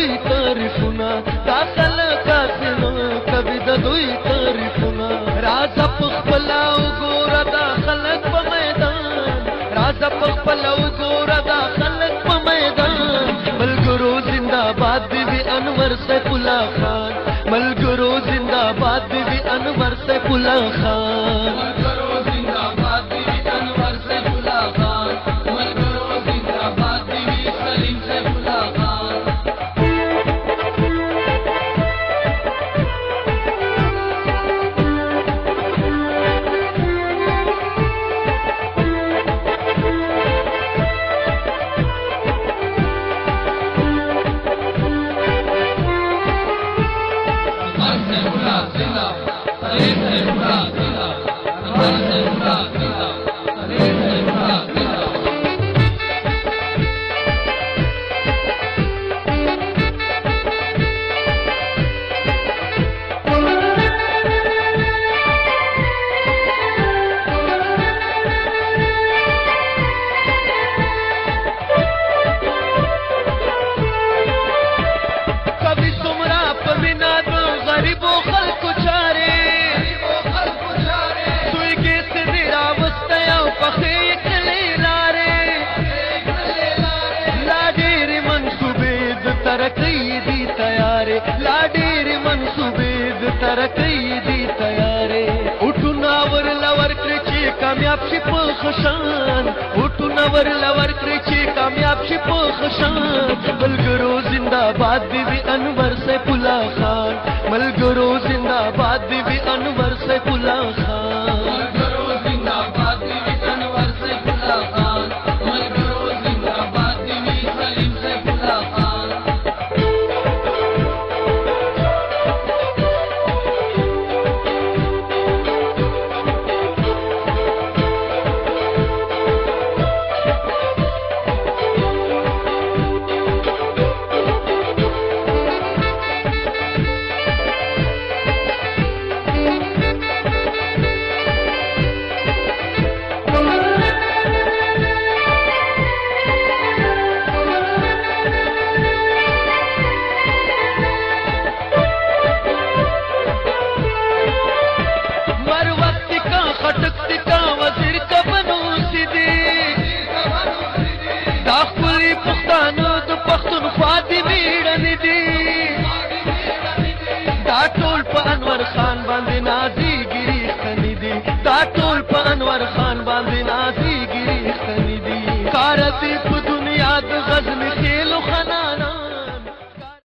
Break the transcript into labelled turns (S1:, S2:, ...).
S1: دوی تعریفونه دا خلک اسنه کوي د دوی تعریفونه راځه په خپل وګوره دا خلک په میدان راځه په خپل وګوره دا خلک په میدان ملګرو زنده‌باد دی وی انور سیف الله خان ملګرو زنده‌باد دی وی انور سیف الله خان ملګرو زنده‌باد دی وی انور سیف الله خان ملګرو زنده‌باد دی وی سلیم سیف الله خان कामयाब شي په خشان وټونه ورلور کړی چې کامیاب شي په خشان ملګرو زنده‌باد دی وی انور سیف الله خان ملګرو زنده‌باد دی وی انور سیف الله خان ملګرو زنده‌باد دی وی انور سیف الله خان ملګرو زنده‌باد دی وی سلیم سیف الله خان انور خان باندې نازي